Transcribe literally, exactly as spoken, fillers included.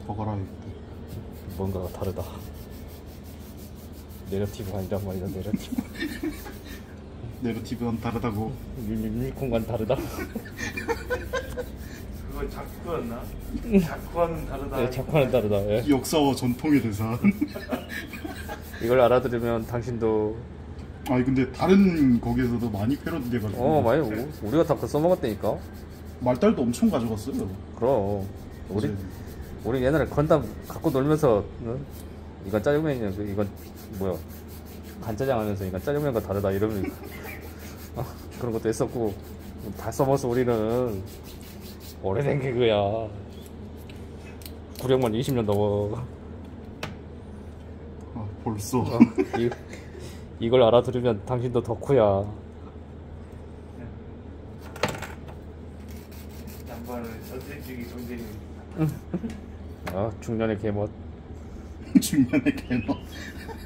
버거라이트. 뭔가가 다르다. 내러티브가 아니란 말이다. 내러티브. 내러티브는 다르다고. 율리콘과는 다르다. 그거 자쿠였나? 자쿠와는 다르다. 네, 작화는 다르다. 예. 역사와 전통의 대산. 이걸 알아들으면 당신도 아니 근데 다른 거기에서도 많이 패러디 돼가지고. 어 많이 오고 우리가 다 그거 써먹었다니까. 말달도 엄청 가져갔어요. 그럼 우리 이제 우리 옛날에 건담 갖고 놀면서 응? 이건 짜장면이냐 그 이건 뭐야 간짜장 하면서 이건 짜장면과 다르다 이러면 어, 그런 것도 했었고 다 써먹었어. 우리는 오래된 개그야. 구력만 이십 년 넘어. 아, 벌써. 어, 이, 이걸 알아들으면 당신도 덕후야. 양반은 전쟁적인 존재는 아 중년의 개멋. 중년의 개너.